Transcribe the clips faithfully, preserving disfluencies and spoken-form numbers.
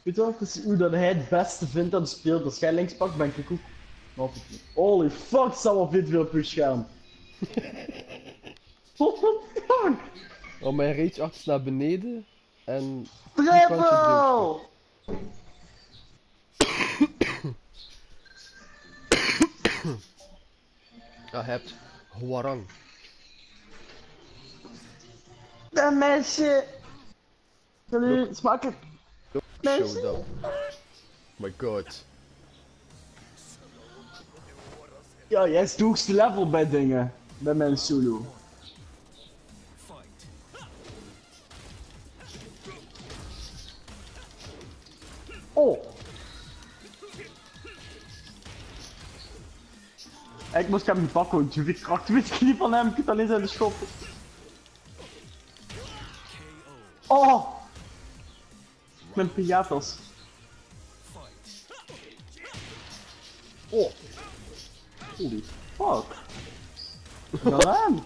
Weet je wat, dus hoe dat hij het beste vindt aan het spelen. Als jij links pakt, ben ik ook. Nou, holy fuck, zal wel veel veel op je scherm. What the fuck? Oh, mijn rage acht is naar beneden. En... Triple! Ja, hebt Hwarang. Dat meisje! Salut, smakelijk! Mensen! Showdown. Oh my god. Ja, jij is het hoogste level bij dingen. Bij mijn solo. Oh! Ik moest hem niet pakken, want je weet kracht weet ik niet van hem. Ik kan alleen zijn de schoppen. Oh! Mijn piñatas. Oh! Holy fuck. Nou hem.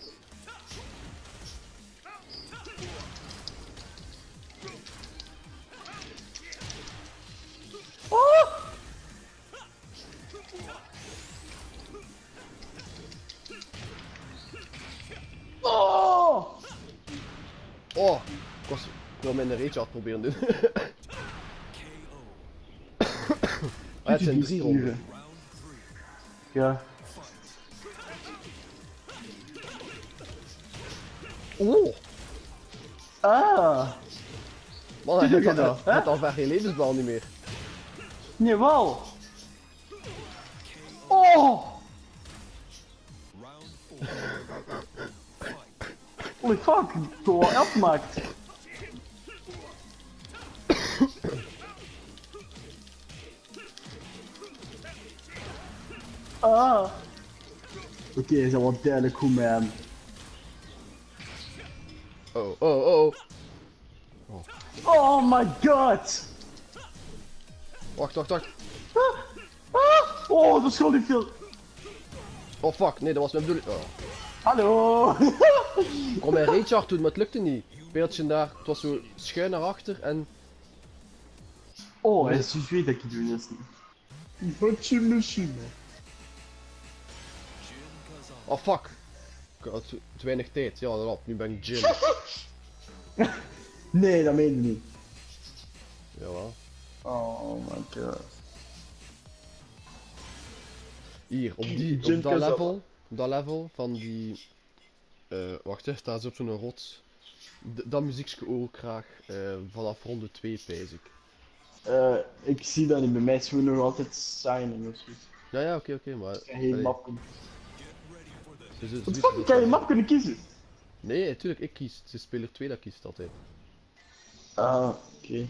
Oh! Oh! Oh! Ik was... Ik wil mijn rage acht proberen doen. Ah, het zijn drie ronden. Ja. Oh! Ah! Man, Doe hij je heeft al, dat, hij hè? heeft al ver geen levensbal niet meer. Jawel! Oh! Holy fuck, ik heb wel afgemaakt. Ah! Oké, okay, is al wel duidelijk goed met hem. Oh, oh, oh. Oh. Oh my god! Wacht, wacht, wacht. Ah, ah, oh, dat is gewoon niet veel. Oh fuck, nee, dat was mijn bedoeling. Oh. Hallo! Ik kon mijn rage hard doen, maar het lukte niet. Beeldje daar, het was zo schuin naar achter en... Oh, hij is zo weet dat ik het doen is niet. Wat je machine. Oh fuck. Ik had te te weinig tijd. Ja, dat nu ben ik Jin. Nee, dat meen je niet. Jawel. Oh my god. Hier, op, die, Jin op dat Kazama. level, op dat level van die... Uh, wacht even, staan ze op zo'n rots. D dat muziekje ook graag uh, vanaf ronde twee, pijs ik. Uh, ik zie dat niet, bij mij is gewoon nog altijd signing of zoiets. Ja, ja, oké, oké, maar... Ik kan geen map kunnen. Dus, dus, Wat fuck, kan je map kunnen kiezen? Nee, natuurlijk, ik kies. Het is speler twee dat kiest altijd. Ah, oké. Okay.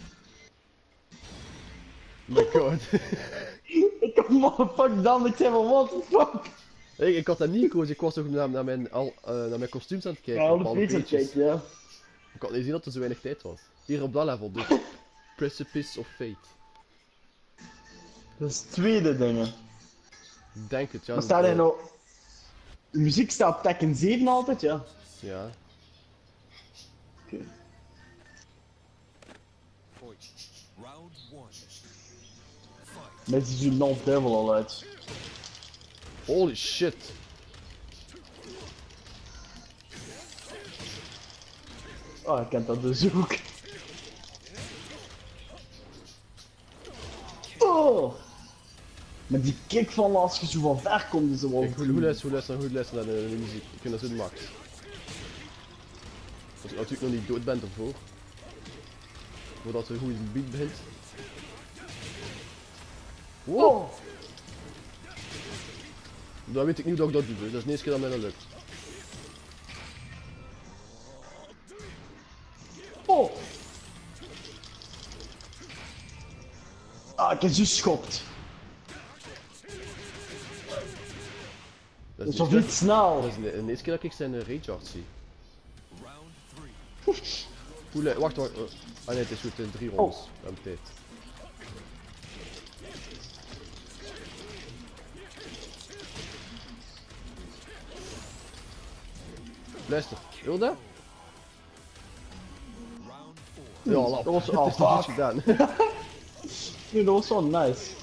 Oh my god. Ik kan motherfuck dan, ik zei van what the fuck? Ik, ik had dat niet gekozen, ik was toch naar, naar, mijn, al, uh, naar mijn kostuums aan het kijken. Ja, op alle alle pages pages. kijken, ja. Ik had niet zien dat er zo weinig tijd was. Hier op dat level, dus. Precipice of Fate. Dat is het tweede dingen. Ik denk het, ja. Maar staat er uh, nou... De muziek staat op Tekken zeven altijd, ja. Ja. Oké. Okay. Met die zo'n Lord Devil al uit. Holy shit. Oh, ik ken dat dus ook. Oh! Maar die kick van als je zo van ver komt is er wel Kijk, goed, goed luisteren, goed luisteren, goed luisteren naar de, de muziek. Ik vind dat zo max. Als ik natuurlijk nog niet dood ben ervoor. Voordat er een goede beat begint. Wow! Oh! Dan weet ik niet hoe ik dat doe, dus dat is de eerste keer dat mij dat lukt. Oh! Ah, ik heb zo schopt. Dat is toch niet snel? Dat is de, de eerste keer dat ik zijn uh, rage art zie. Hoe wacht, wacht. Uh, ah nee, het is goed in drie rondes. Oh. We hebben tijd. Luister, wil dat? Ja, lap. Dat was Het al is nog iets fuck. gedaan. Nee, dat was wel nice.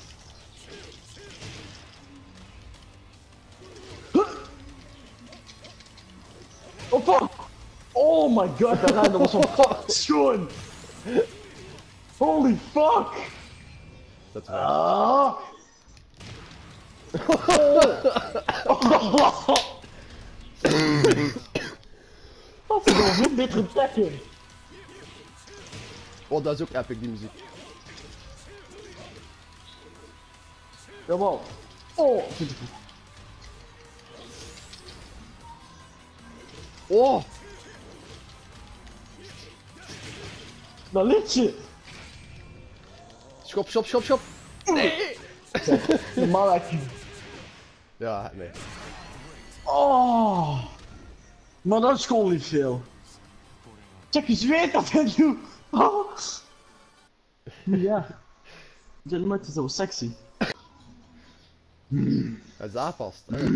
Oh fuck! Oh my god, dat rijden was zo fuck schoon! Holy fuck! Dat is waar. Ah! Wat is nog een betere tackle? Oh, dat is ook epic, die muziek. Jawel. Oh, goed. Oh! Dat liedje! Schop, schop, schop, schop! Nee! Normaal echt. Ja, nee. Oh! Maar dat is gewoon niet veel. Check eens weet dat hij doet! Oh. Ja. Dit is zo sexy. Hij is aanpast. Hè?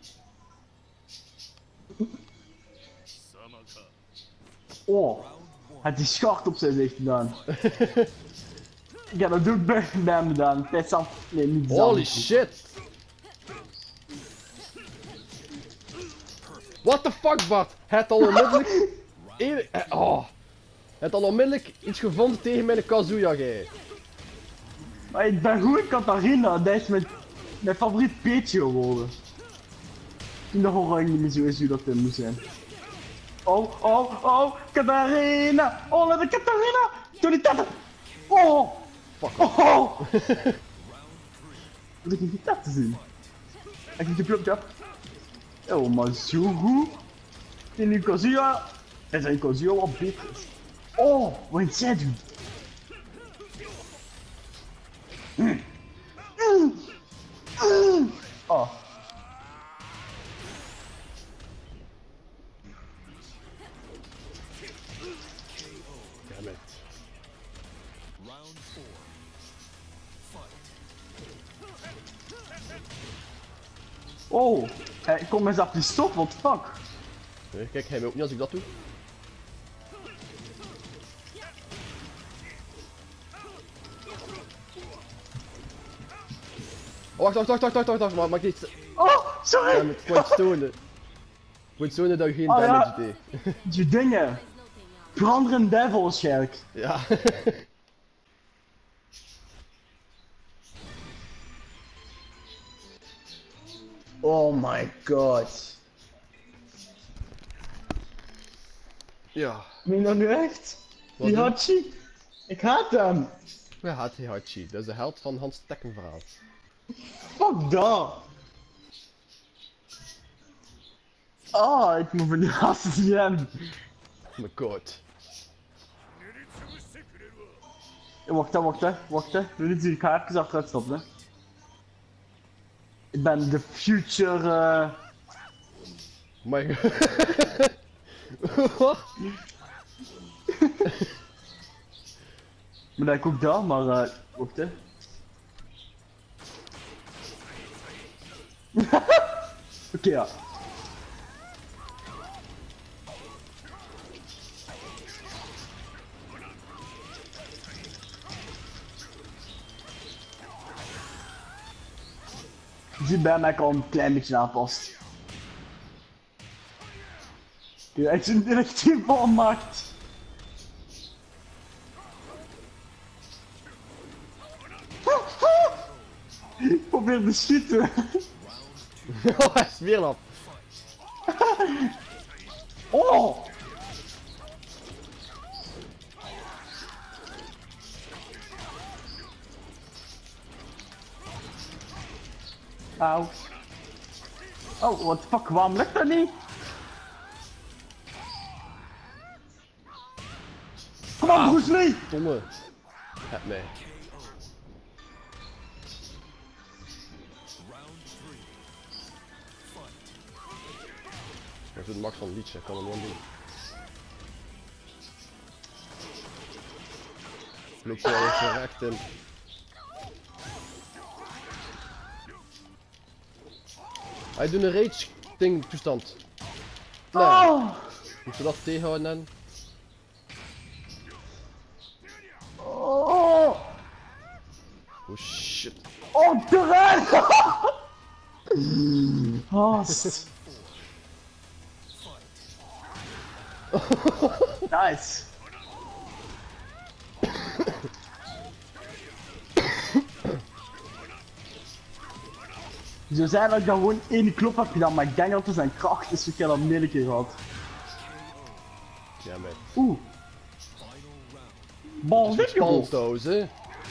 Oh, het is schart op zijn gezicht gedaan. Ja, dat doe ik bij bij hem gedaan. Het is af. Nee, niet zelf. Holy shit! What the fuck, Bart? Hij had al onmiddellijk. Eén- eh, Oh! Hij had al onmiddellijk iets gevonden tegen mijn Kazuya, gij. Maar ik ben goed in Katarina, dat is mijn, mijn favoriet peetje geworden. Toen dacht ik eigenlijk niet meer zo is hoe dat in moet zijn. Oh, oh, oh, Katarina! Oh, let me Katarina! Doe die tetten! Oh! Fuck. Oh! Wat ik in die tetten zien? Ik heb de plukje. Oh, maar zo goed. In die Kazuya. En zijn Kazuya wat beter is. Oh, wat is zij doen? Mm. Mm. Mm. Oh. Damn it. Oh, eh, ik kom eens op die stop, what the fuck? Nee, kijk, hij mij ook niet als ik dat doe. Oh, wacht, wacht, wacht, wacht, wacht, wacht, wacht, maar maak niet. Oh, sorry! Ja, met point stonen. Point stonen dat je geen Oh, ja. damage deed. Die dingen. Veranderen devil waarschijnlijk. Ja. Oh my god. Ja. Meen je dat nu echt? Wat Die dan? Hachi? Ik haat hem. Ja, H T Hachi. Dat is de held van Hans Tekken verhaal. Fuck dat. Oh, ik moet van die gasten niet hebben. Oh my god. Eh, Wacht hè, wacht hè, wacht hè. Doe niet die kaartjes achteruit stoppen hè. Ik ben de future... eh Oh my god. Wat? Maar dat ik ook daar, maar uh, wacht hè. Oké ja. Je ziet bij mij al een klein beetje aanpast. Die echt een direct team van maakt. Ik probeer te schieten. Oh, hij is weer lap. Oh! Auw. Oh, what the fuck, waarom lukt dat niet? Kom op, Bruce Lee! Domme. Het mij. Ik heb het max van het liedje, ik kan hem wel doen. Loopt wel even recht in. Hij doet een rage ding toestand. Nee, Oh! moet je dat tegenhouden en... Oh shit. Oh, terrein! Gast. Nice. Zo zijn dat ik dan gewoon één klop heb gedaan, maar ik denk dat het zijn kracht is, ik heb dat meerdere keer gehad. Ja, man. Oeh. Bal dit gehoord. Spaltoos, hè?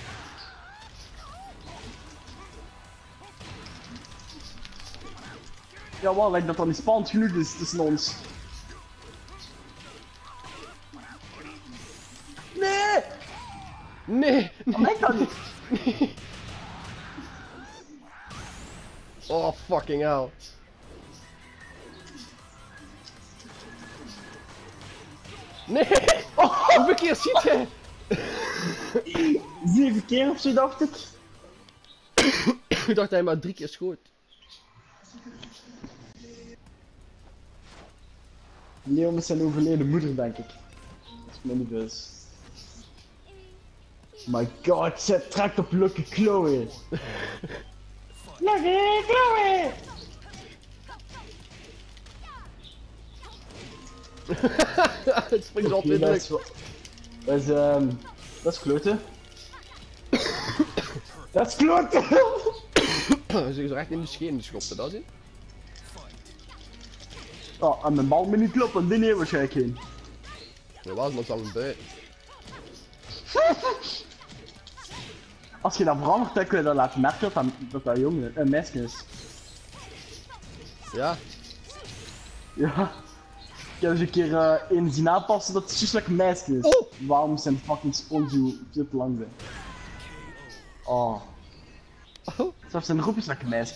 Jawel, lijkt dat dat niet spannend genoeg is tussen ons. Nee! Nee! Dat lijkt dat niet. Oh, fucking hell. Nee! Oh, hoeveel keer schiet jij? Zeven keer of zo dacht ik. Ik dacht dat hij maar drie keer schoot. Leon met zijn overleden moeder, denk ik. Dat is me niet bewust. My god, ze trekt op Lucky Chloe. Lucky Chloe! Het springt zo altijd dat druk. is wel- Dat is, ehm, dat is kloten. Dat is kloten! Ze is er echt in de schenen schoppen, dat is het? Oh, en mijn bal moet niet kloppen, die neer waarschijnlijk heen. Ja, was maar zal hem buiten. Als je dat verandert, dan kun je dat laten merken dat dat, dat, dat jongen, een meisje is. Ja? Ja. Ik heb eens een keer uh, een zien aanpassen dat het juist like een meisje is. Oh! Waarom zijn fucking spons zo veel te lang zijn? Oh. Oh, Zelfs zijn roep is like een meisje.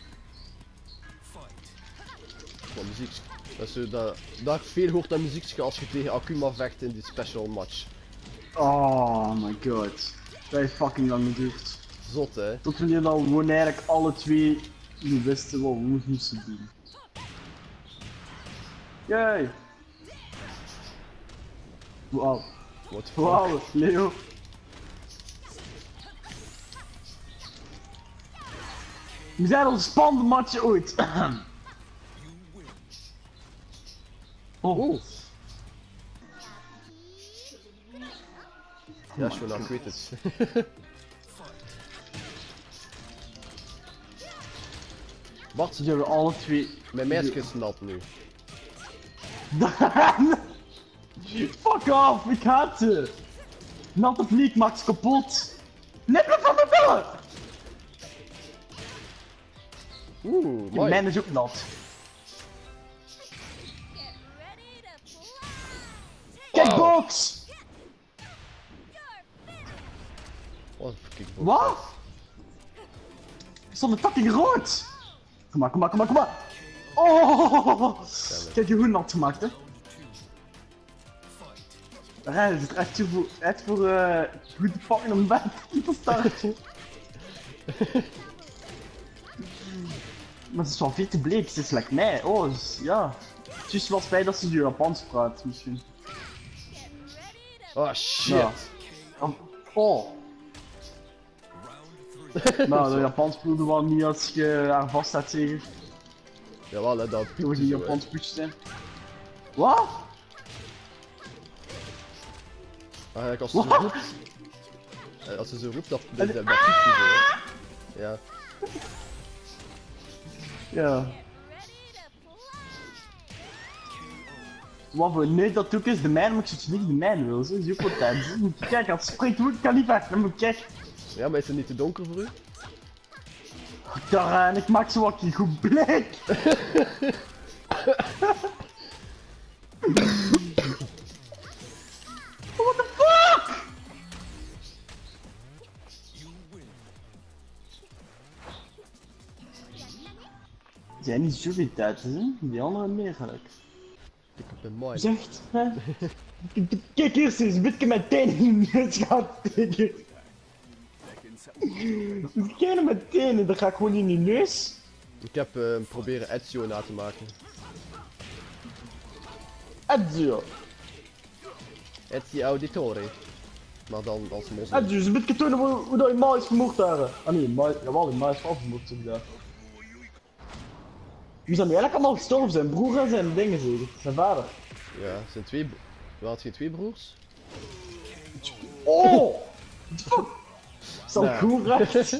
wat muziek. Dat is zo dat, dat ik veel hoort aan muziek als je tegen Akuma vecht in die special match. Oh my god. Dat heeft fucking lang geduurd. Zot, hè? Tot wanneer dan gewoon eigenlijk alle twee niet wisten wat we moesten doen. Yay! Wauw. What the fuck? Wauw, Leo. We zijn al spannende match ooit. Oh. Oeh. Ja, sure, nou, ik weet het. Bart, Ze hebben alle twee. mijn meisje is nat nu. Fuck off, ik haat ze. Natte vlieg maakt ze kapot. Nippelen van de billen! Oeh, mooi. Mijn is ook nat. Kijk, Wow. box! Wat een kickbox. Wat? Stond de fucking rood! Kom maar, kom maar, kom maar, kom maar! Oh! Kijk je hoe nat gemaakt, hè? Hij is het echt voor, echt voor uh, goed te fucking om bed te starten. Maar het is wel veel te bleek, het is like mij. Oh, is, ja. Het is wel spijt dat ze nu Japans praat, misschien. Oh shit. Ja. Oh. Oh. Nou, de Japans voelde wel niet als je haar vast had, zeker. Jawel, hè, dat Toen we piept die zo, hè. Japans poetjes zijn. Wat? Eigenlijk als ze zo Wat? roept. eh, Als ze zo roept, dat, dat, dat piept hij zo, hè. Ja. Ja. Wat voor nee dat ook is, de mijn moet ik zo niet de mijn wil, zo is ook wat tijd. Moet je kijken, als het springt moet ik kan niet weg, dan moet ik kijken. Ja, maar is het niet te donker voor u? Daar en ik maak zo wat goed blik. What the fuck? Zijn niet zoveel tijd, hè? Die andere meer gelijk. Ik heb een mooi. Zegt, hè? Kijk eerst eens, bitje met tenen in de neus gaat steken. Kijk met tenen, dan ga ik gewoon in die neus. Ik heb uh, proberen Ezio na te maken. Ezio. Ezio Auditore. maar dan als Ja, moslim. dus een beetje tonen hoe, hoe dat je maar is vermoord daar. Ah nee, maar, jawel, die maar is wel vermoord zeg daar. Wie zijn nu eigenlijk allemaal gestorven? Zijn broer en zijn dingen zeker? Zijn vader. Ja, zijn twee... bro- Je had geen twee broers? Oh! Is dat Nou. goed recht?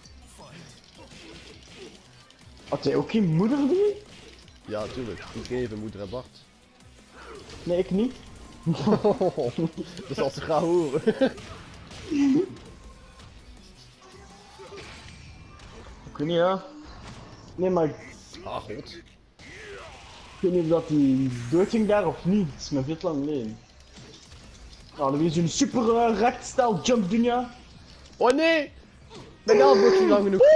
Had jij ook geen moeder die? Ja, tuurlijk. Iedereen heeft een moeder en Bart. Nee, ik niet. Dat zal ze graag horen. Ik weet niet, ja. Nee, maar ik, Ah, god. ik weet niet of dat die doodging daar of niet. Het is me veel te lang geleden. Nou, dan wil je een super uh, rechtstijl jump doen, ja. Oh nee! Mijn elleboog is niet lang genoeg.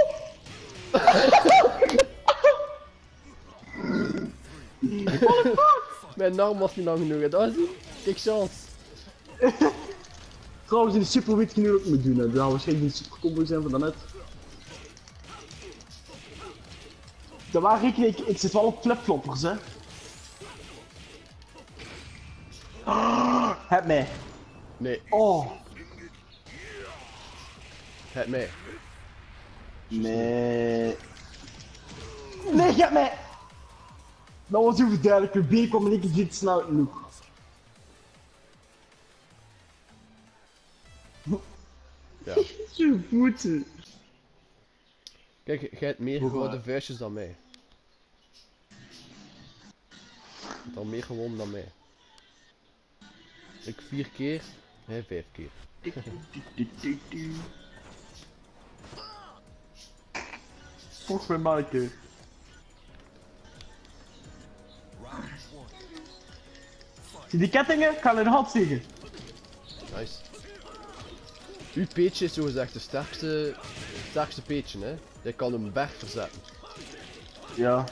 Mijn arm was niet lang genoeg, hè. Dat is niet. Kijk chance. Trouwens, in de super weet je nu ook moet doen, hè. Dat zou waarschijnlijk een super combo zijn van daarnet. Dat waar reken ik, ik zit wel op flipfloppers, hè. Oh, heb mij. Nee, Oh. het mij. Nee. Nee, heb mij. Dat was overduidelijk. Mijn been kwam in één keer veel te snel genoeg. Ja. Je voeten. Kijk, jij hebt meer Hoera. geworden vuistjes dan mij. Je hebt al meer gewonnen dan mij. Ik vier keer, hij vijf keer. Volgens mij maar een keer. Zie die kettingen? Ik ga in de hand steken. Nice. Uw peetje is zogezegd de sterkste, sterkste peetje, hè. Je kan een berg verzetten. Ja.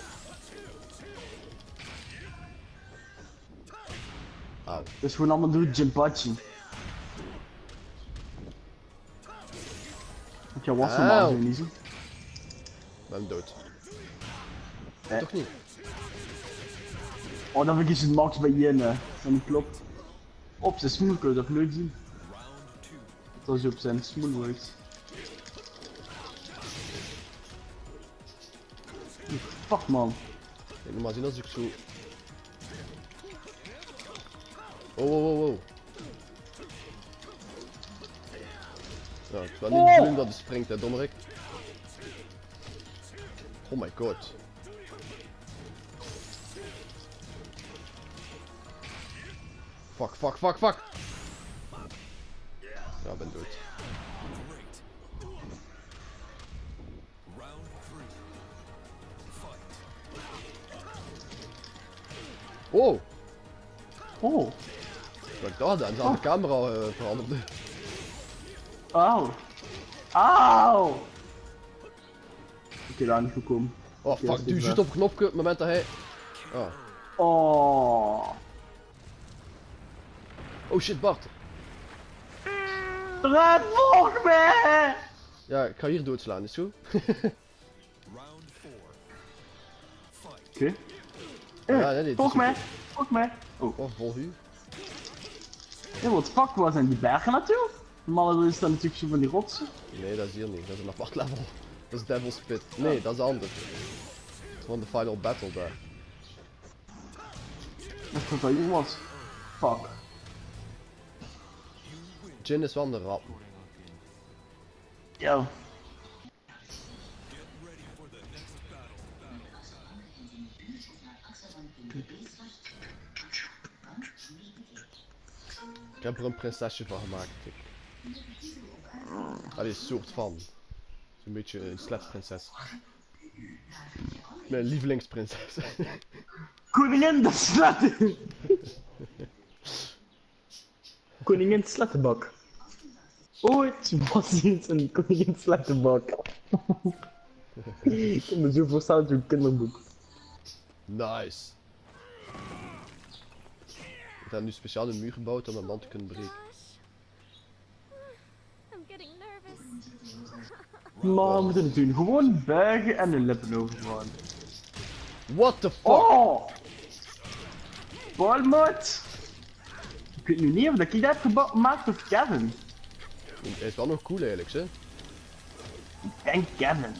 Auw. Dat is gewoon allemaal door Jimpachi. Ik ga wassen, maar Auw. zo niet zo. Ik ben dood. Eh. Toch niet? Oh, dan verkies je het max bij Jen, hè. Dat niet klopt. Op zijn smoel kun je dat leuk zien. Dat als je op zijn smoel wordt. Fuck man. Kijk, normaal zien als ik zo... Oh, oh, oh, oh. Ja, het is wel niet de bedoeling dat hij springt, hè, dommerik. Oh my god. Fuck, fuck, fuck, fuck! Ja, ik ben dood. Oh! Oh. Wat ik dat dan? Ze had de camera uh, veranderd. Auw. Auw. Oké, okay, daar niet gekomen. Oh Oké, fuck, dat is duw dit zit weg. op een knopje op het moment dat hij... Oh. Oh. Oh shit, Bart. Red, volg me! Ja, ik ga hier doodslaan, is goed? Oké. Ja, nee, nee, Volg het is mij, oké. volg mij. Oh. Oh, volg u. Ja, wat fuck was zijn die bergen natuurlijk? Normaal is dat natuurlijk zo van die rotsen. Nee, dat is hier niet. Dat is een apart level. Dat is Devil's Pit. Nee, dat is anders. Van de final battle daar. Dat is dat hier was. Fuck. Jin is wel de rap. Yo. Ik heb er een prinsesje van gemaakt. Kijk. Allee, een soort van. Een beetje een sletprinses. Mijn lievelingsprinses. Koningin de sletten! Koningin Slettenbak. Ooit was iets een koningin Slettenbak. Ik kan me zo voorstellen uit een kinderboek. Nice. Ik heb nu speciaal een muur gebouwd om mijn man te kunnen breken. I'm getting nervous. Maar we moeten het doen. Gewoon buigen en de lippen overgaan. What the fuck? Oh! Balmot! Ik weet nu niet of dat ik dat heb geba- gemaakt of Kevin. Hij is wel nog cool eigenlijk, hè. Ik denk Kevin.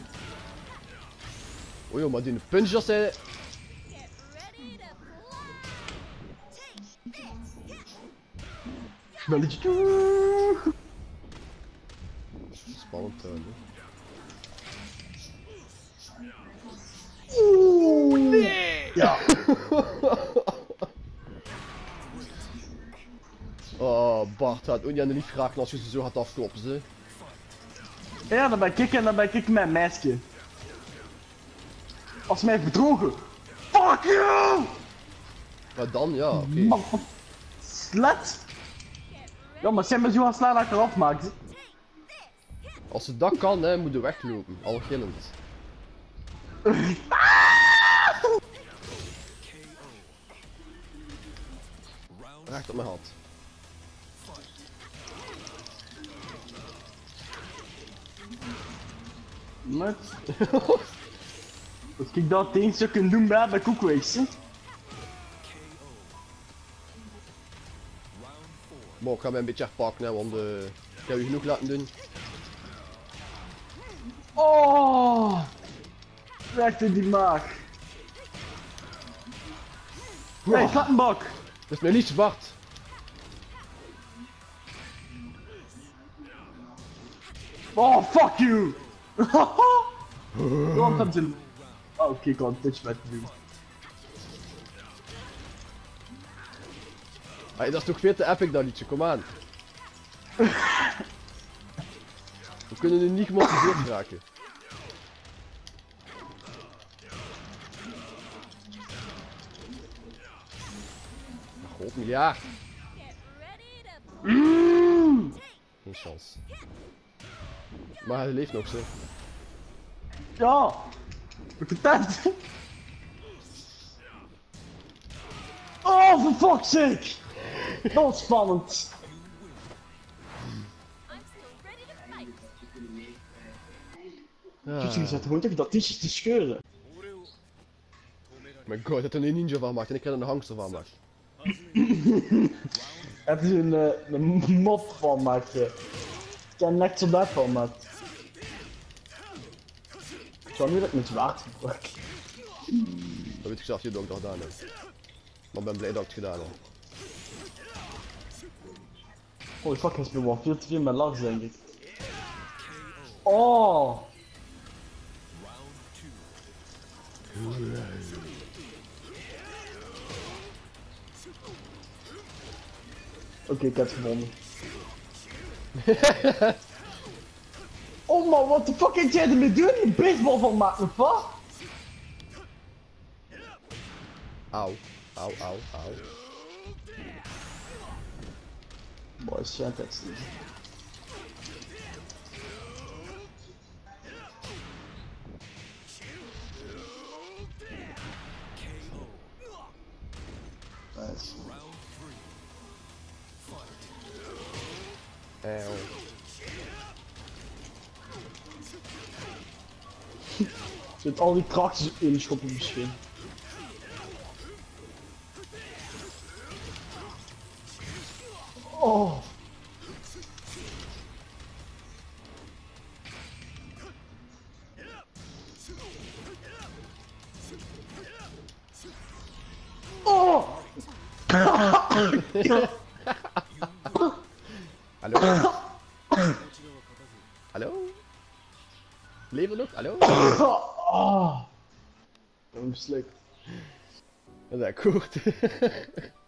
Oh joh, maar die punch dat hij... Get ready to fly. Belletje. Spannend trouwens. Oeh, nee! Ja. Oh, Bart gaat ook niet aan de lief geraken als je ze zo gaat afkloppen, ze. Ja, dan ben ik en dan ben ik mijn meisje. Als mij heeft bedrogen. Fuck you! Maar dan, ja, oké. Man, slet! Ja, maar zijn me zo gaan slaan dat ik eraf maak. Als ze dat kan, hè, moet je weglopen. Al gillend. Recht op mijn hand. Met. Als ik dat eens zou kunnen doen bij de koekwees, hè. Maar ik ga mij een beetje herpakken, hè, want uh, ik heb je genoeg laten doen. Oh! Recht in die maag. Hé, hey, Slattenbak! Dat is mijn liefste Bart. Oh, fuck you! Waarom gaat ze... Oh, oké, ik kan een touch met doen. Hey, dat is toch veel te epic dat liedje, kom aan. We kunnen nu niet gemotiveerd raken. God, miljard. Get ready to Mm. Geen chance. Maar hij leeft nog, ze. Ja! Ik ben content! Oh, for fuck's sake! Dat was spannend! I'm still ready to fight. Dus je Ah. zet gewoon tegen dat t-shirt te scheuren. My god, dat er een ninja van maakt en ik heb er een hangster van maakt. Het is een, uh, een mop van maken. Ik ken net zo dat van maakt. Ik zou nu dat ik met zwaard gebruik. Dat weet ik zelf niet dat ik dat gedaan heb. Maar ik ben blij dat ik het gedaan heb. Holy fuck, hij speelt wel veel te veel met Lars, denk ik. Oh! Oké, okay, ik heb het gewonnen. Oh man, wat de fuck heb jij ermee doen? Die baseball van maakt me vast? Auw, auw, auw, auw. Boy, shit, dat is niet. Nice. Auw. Zit al die krachtjes in schoppen misschien. Oh. Oh. Hallo? Hallo? Leven nog? Hallo? Oh. Dat is slecht. Dat is echt goed.